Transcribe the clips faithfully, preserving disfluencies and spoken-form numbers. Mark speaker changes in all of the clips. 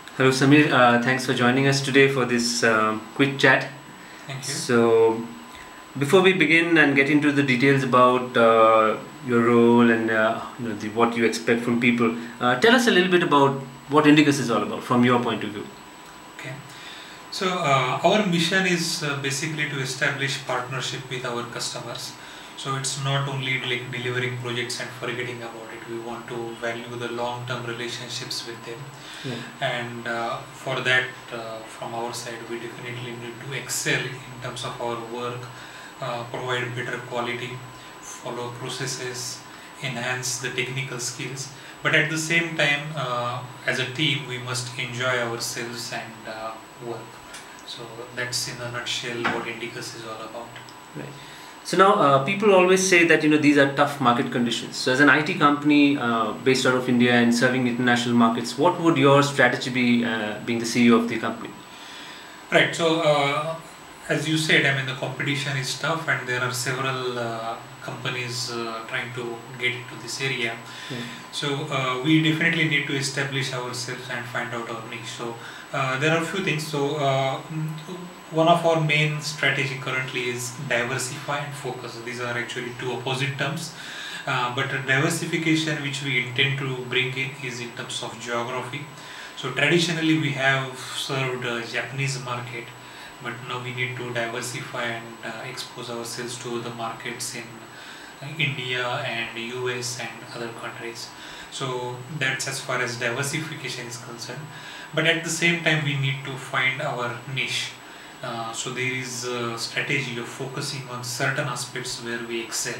Speaker 1: Hello Samir, uh, thanks for joining us today for this um quick chat.
Speaker 2: Thank you.
Speaker 1: So, before we begin and get into the details about uh, your role and uh, you know, the, what you expect from people, uh, tell us a little bit about what Indicus is all about from your point of view.
Speaker 2: Okay. So uh, our mission is uh, basically to establish partnership with our customers. So it's not only like delivering projects and forgetting about it. We want to value the long-term relationships with them,
Speaker 1: Yeah.
Speaker 2: and uh, for that, uh, from our side, we definitely need to excel in terms of our work, uh, provide better quality, follow processes, enhance the technical skills. But at the same time, uh, as a team, we must enjoy ourselves and uh, work. So that's in a nutshell what Indicus is all about.
Speaker 1: Right. So now uh, people always say that you know these are tough market conditions. So as an I T company uh, based out of India and serving international markets, what would your strategy be, uh, being the C E O of the company?
Speaker 2: Right. So uh, as you said, I mean the competition is tough, and there are several uh, companies uh, trying to get into this area.
Speaker 1: Yeah.
Speaker 2: So uh, we definitely need to establish ourselves and find out our niche. So uh, there are a few things. So uh, one of our main strategy currently is diversify and focus. These are actually two opposite terms. Uh, but diversification which we intend to bring in is in terms of geography. So traditionally we have served uh, Japanese market, but now we need to diversify and uh, expose ourselves to the markets in uh, India and U S and other countries. So that's as far as diversification is concerned. But at the same time we need to find our niche. Uh, so there is a strategy of focusing on certain aspects where we excel.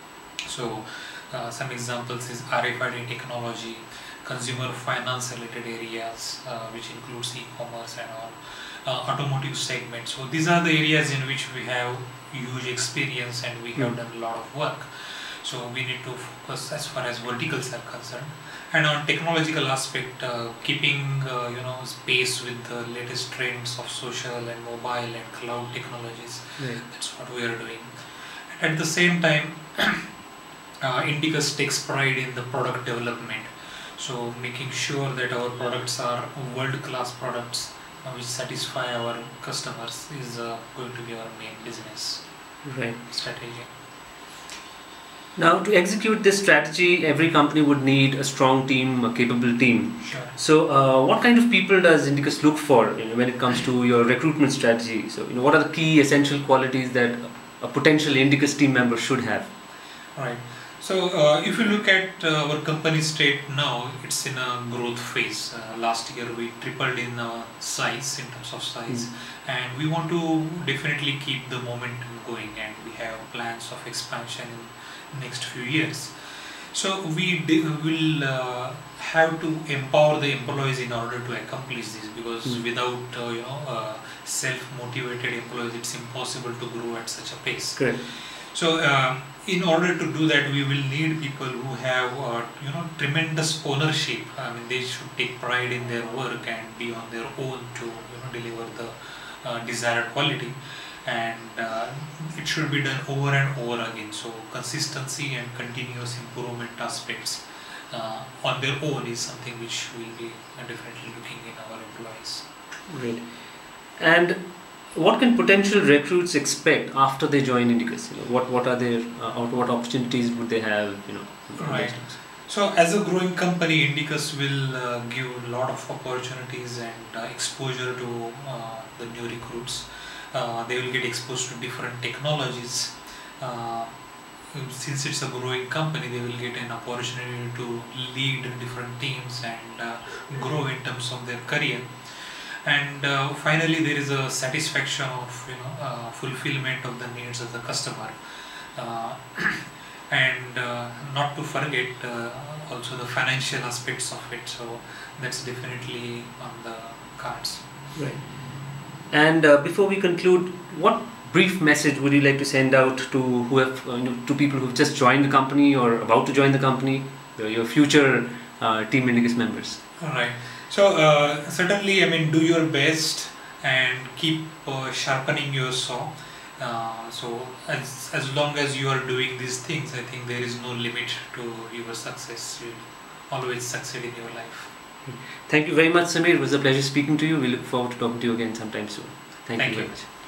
Speaker 2: So uh, some examples is R F I D technology, consumer finance related areas, uh, which includes e-commerce and all, uh, automotive segment. So these are the areas in which we have huge experience and we have
Speaker 1: Mm.
Speaker 2: done a lot of work. So we need to focus as far as verticals are concerned. And on technological aspect, uh, keeping uh, you know pace with the latest trends of social and mobile and cloud technologies.
Speaker 1: Right.
Speaker 2: That's what we are doing. At the same time, uh, Indicus takes pride in the product development. So making sure that our products are world-class products uh, which satisfy our customers is uh, going to be our main business
Speaker 1: Right.
Speaker 2: strategy.
Speaker 1: Now, to execute this strategy, every company would need a strong team, a capable team.
Speaker 2: Sure.
Speaker 1: So, uh, what kind of people does Indicus look for, you know, when it comes to your recruitment strategy? So, you know, what are the key essential qualities that a potential Indicus team member should have?
Speaker 2: Right. So uh, if you look at uh, our company state now, it's in a growth phase. Uh, last year we tripled in uh, size, in terms of size,
Speaker 1: Mm.
Speaker 2: and we want to definitely keep the momentum going, and we have plans of expansion in next few years. So we de- will uh, have to empower the employees in order to accomplish this, because
Speaker 1: Mm.
Speaker 2: without uh, you know uh, self-motivated employees, it's impossible to grow at such a pace.
Speaker 1: Correct.
Speaker 2: So, um, in order to do that, we will need people who have, uh, you know, tremendous ownership. I mean, they should take pride in their work and be on their own to, you know, deliver the uh, desired quality. And uh, it should be done over and over again. So, consistency and continuous improvement aspects uh, on their own is something which we'll be uh, definitely looking in our employees.
Speaker 1: Great. And what can potential recruits expect after they join Indicus? You know, what what are their uh, what opportunities would they have? You know,
Speaker 2: Right. So as a growing company, Indicus will uh, give a lot of opportunities and uh, exposure to uh, the new recruits. Uh, they will get exposed to different technologies. Uh, since it's a growing company, they will get an opportunity to lead different teams and uh, grow in terms of their career. And uh, finally, there is a satisfaction of you know uh, fulfillment of the needs of the customer. Uh, and uh, not to forget uh, also the financial aspects of it, so that's definitely on the cards.
Speaker 1: Right. And uh, before we conclude, what brief message would you like to send out to who have uh, you know, to people who've just joined the company or about to join the company, uh, your future uh, team Indicus members?
Speaker 2: All right. So uh, certainly, I mean, do your best and keep uh, sharpening your saw. Uh, so as as long as you are doing these things, I think there is no limit to your success. You will always succeed in your life.
Speaker 1: Thank you very much, Samir. It was a pleasure speaking to you. We look forward to talking to you again sometime soon. Thank,
Speaker 2: Thank
Speaker 1: you very
Speaker 2: you.
Speaker 1: much.